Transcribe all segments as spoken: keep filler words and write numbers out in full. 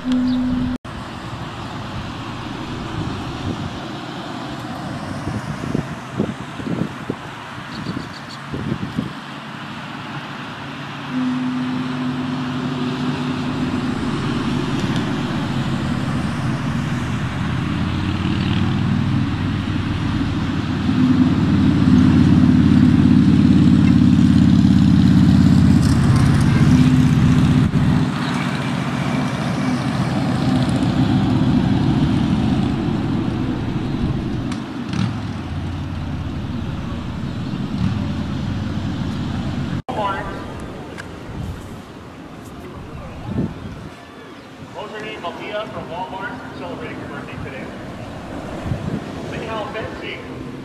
Rosemary Malia from Walmart celebrating her birthday today. See how fancy.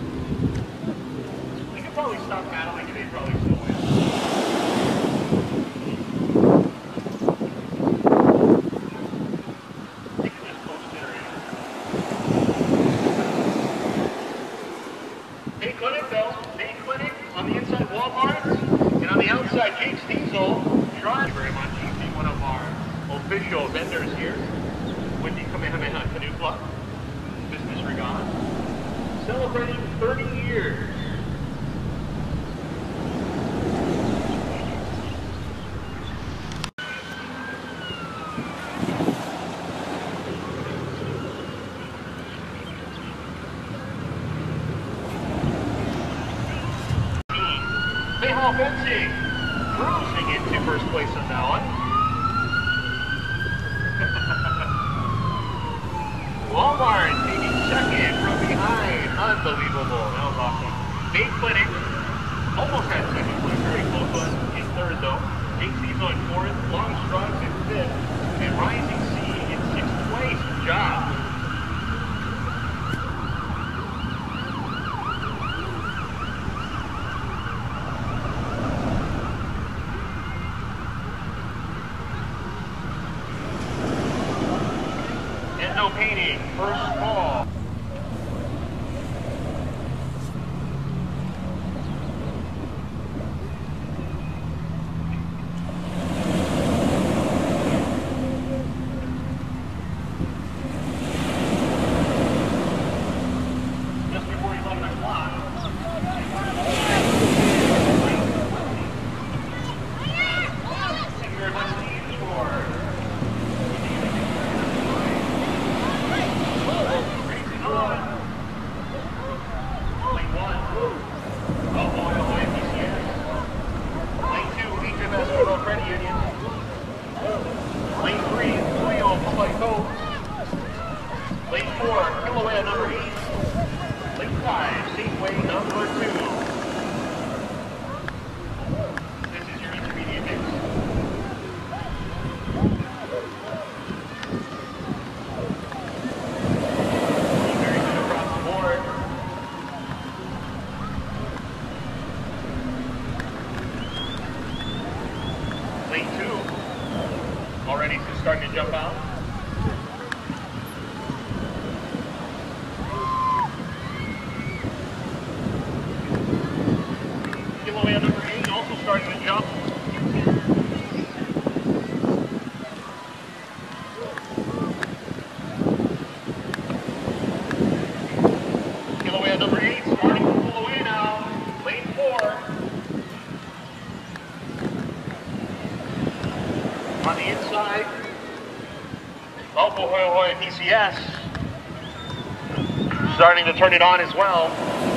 We could probably stop battling and they'd probably still win. You can just post it or anything. Day Clinic though, Day Clinic on the inside Walmart and on the outside Jake's Diesel. Thank you very much. You see one of our official vendors here, Windy Kamehameha Canoe Club, Business Regatta, celebrating thirty years. Bayhall Fencing cruising into first place on that one. Walmart taking second from behind. Unbelievable. That was awesome. Bay Clinic almost had second place. Very close one in third though. Jake's Diesel in fourth. Long Strugs in fifth. And Rising Sea in sixth place. Good job. Endo Painting, first call. Just before eleven o'clock. Thank you very much, Steve, for Credit Union. Lane three, Julio Pumaico. Lane four, Kilauea number eight. Lane five, Safeway number two. This is your intermediate mix. Very good across the board. Lane two, already starting to jump out. Kilauea number eight also starting to jump. Kilauea number eight starting to pull away now. Lane four. On the inside, Valpo Hoi Hoi P C S starting to turn it on as well.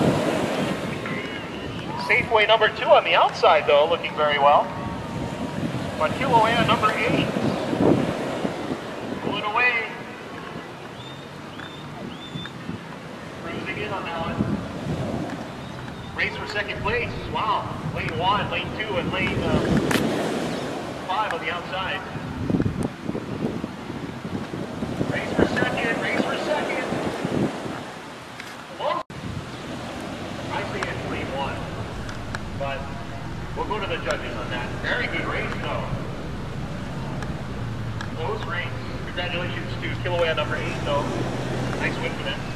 Safeway number two on the outside though, looking very well. But Kilauea number eight, pulling away. Cruising in on that one. Race for second place, wow. Lane one, lane two, and lane uh, five on the outside. Race for second, race for second. Well, I say it's lane one, but we'll go to the judges on that. Very good race, though. Close race. Congratulations to Kilauea number eight, though. Nice win for them.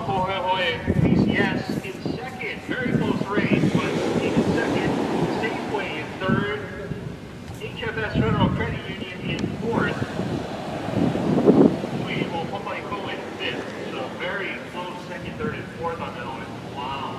Mapohoe P C S in second. Very close race, but in second. Safeway in third. H F S Federal Credit Union in fourth. We will Pompaico in fifth. So very close second, third, and fourth on that one. Wow.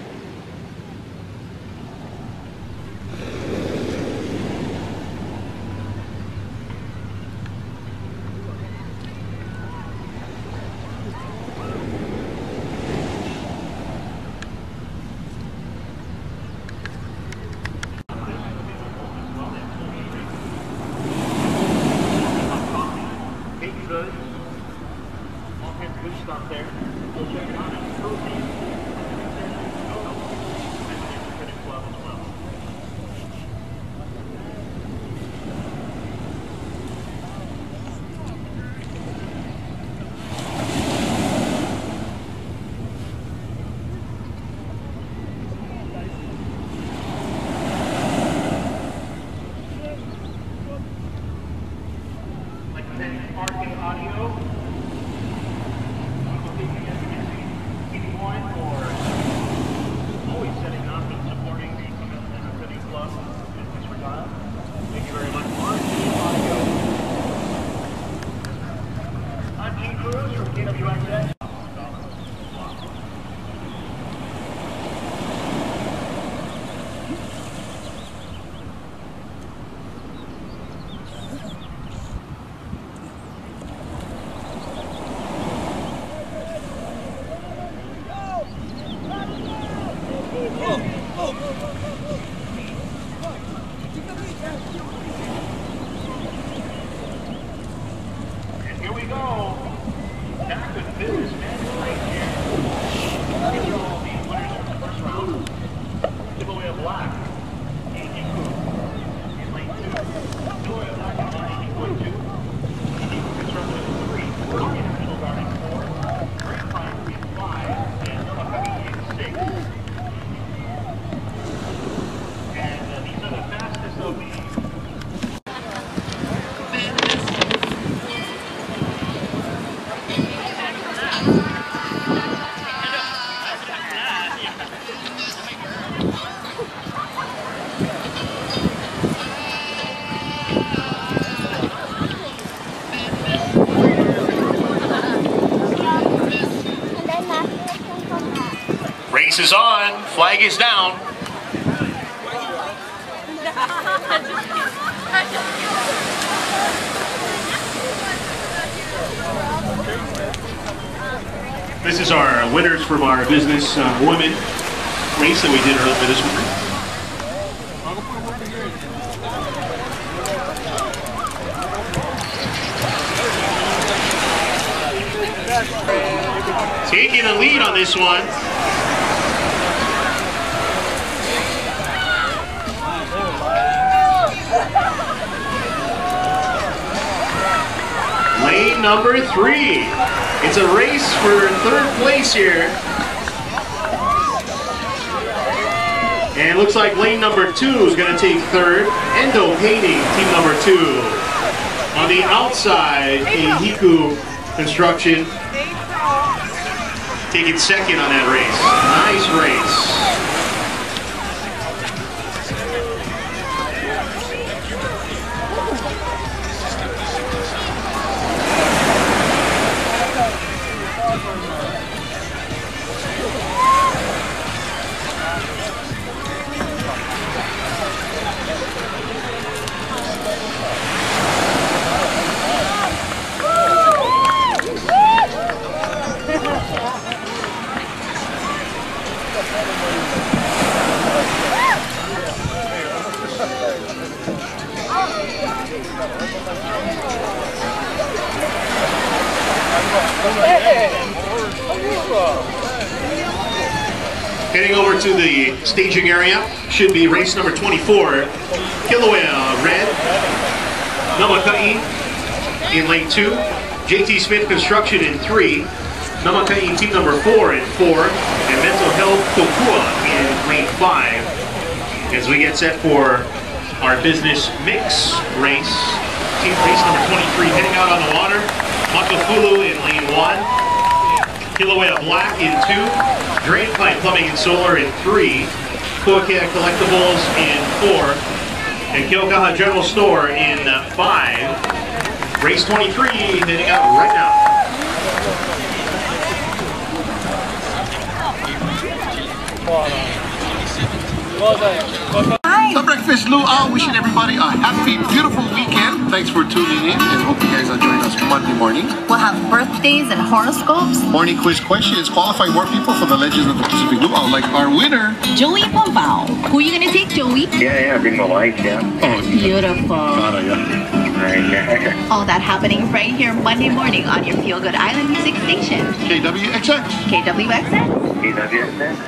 All kinds of good stuff there. Go check it out at Protein. Club as well. I'd like to thank R K Audio. Always setting up and supporting the City Club business for Dial. Thank you very much, Mark. I'm Gene Cruz from K W X X. And here we go. Back with business man right here. These are all the winners from the first round. Giveaway of black. And Iku in lane two. Giveaway of black and money equal two. Iku constructed in three. Rocky National Guard in four. Grapevine in five. And Nomakami in six. And uh, these are the fastest of the race is on, flag is down. This is our winners from our business uh, women race that we did earlier this morning. Taking the lead on this one. Lane number three. It's a race for third place here. And it looks like lane number two is going to take third. Endo Painting, team number two. On the outside, Hiku Construction taking second on that race. Nice race. Heading over to the staging area should be race number twenty-four, Kilauea Red, Namakai in lane two, J T Smith Construction in three, Namakai team number four in four, and Mental Health Kokua in lane five. As we get set for our business mix race, team race number twenty-three heading out on the water, Makafulu in lane one, Kilauea Black in two, Drainpipe Plumbing and Solar in three, Koakia Collectibles in four, and Keaukaha General Store in uh, five. Race twenty-three heading out right now. Hi. The Breakfast Luau, wishing everybody a happy, beautiful weekend. Thanks for tuning in and hope you guys are joining us Monday morning. We'll have birthdays and horoscopes. Morning quiz questions. Qualify more people for the Legends of the Pacific Luau, like our winner, Joey Pompao. Who are you going to take, Joey? Yeah, yeah, bring my wife, yeah. Oh, beautiful. Cara, yeah. Right, yeah. All that happening right here Monday morning on your Feel Good Island Music Station. K W X X. K W X X. K W X X.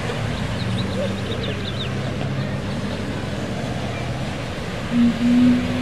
Mm-hmm.